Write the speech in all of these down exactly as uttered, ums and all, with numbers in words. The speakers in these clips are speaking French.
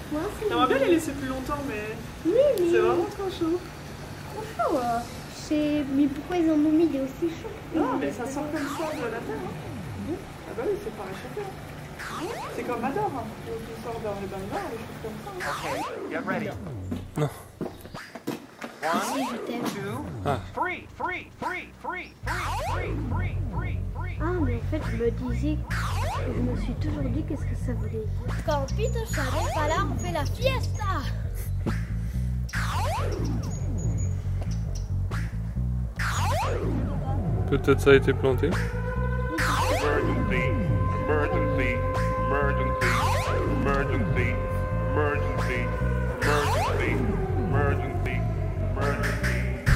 Moi, j'aimerais bien les laisser plus longtemps, mais oui, mais... c'est vraiment trop chaud. Trop chaud. Euh. Mais pourquoi ils en ont mis des aussi chauds? Non, mais ça sort comme ça de la terre. Hein. Mmh. Ah bah oui, c'est pas réchauffé. Hein. C'est comme Mador, hein. Qui sort dans les bains de bain, des choses comme ça. Hein. Okay, get ready. Non. One, two, ah. three, three, three, three, three, three, three, three. Ah, mais en fait, je me disais, je me suis toujours dit qu'est-ce que ça voulait dire. Quand Pito n'est pas là, on fait la fiesta. Peut-être ça a été planté. Emergency, emergency, emergency, emergency, emergency, emergency, emergency, emergency.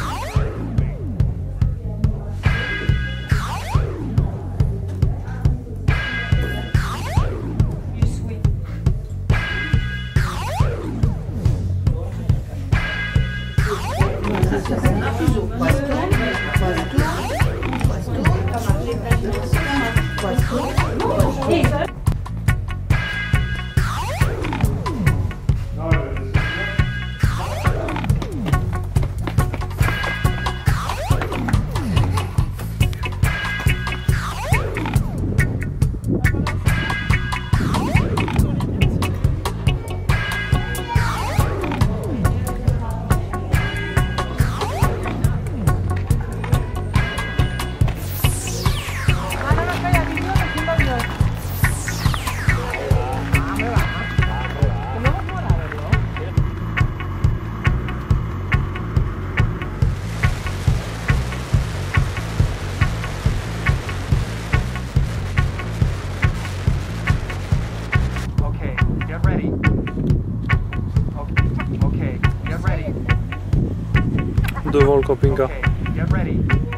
Devant le camping-car. Okay, get ready.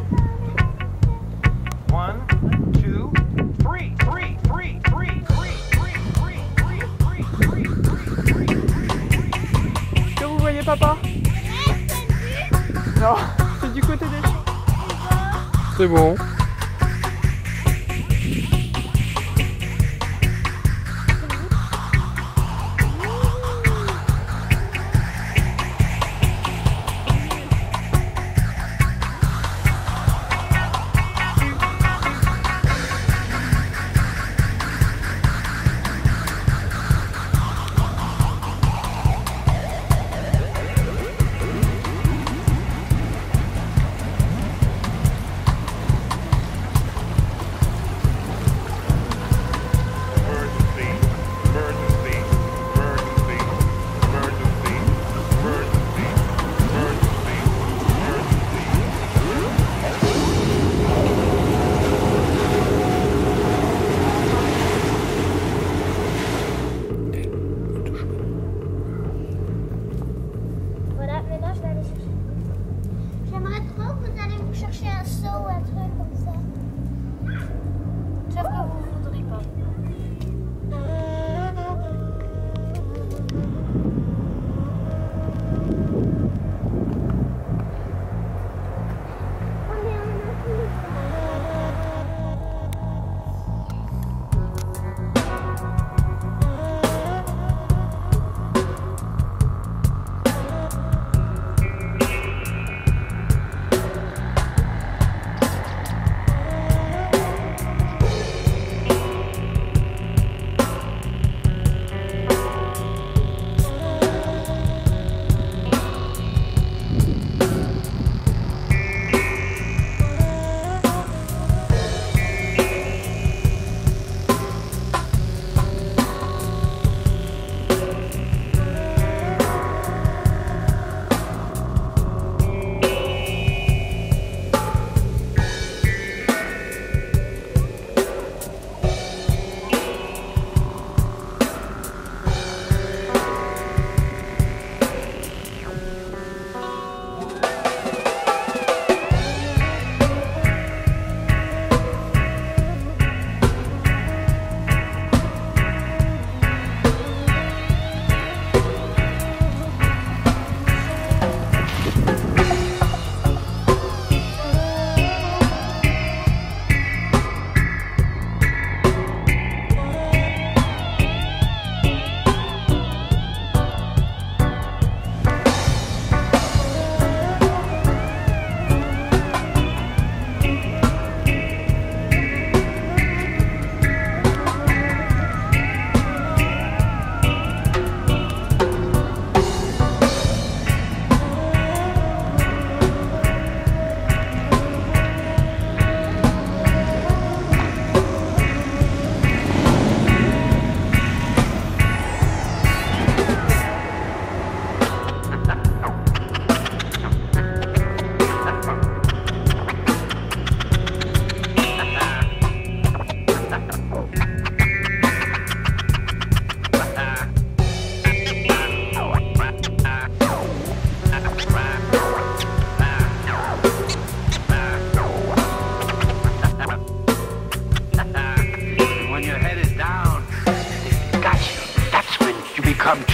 One, two, three, three, three, three, three, three, three, three, three, three, three, three. Est-ce que vous voyez papa? Non, c'est du côté des champs. C'est bon.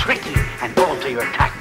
tricky and bold to your tact.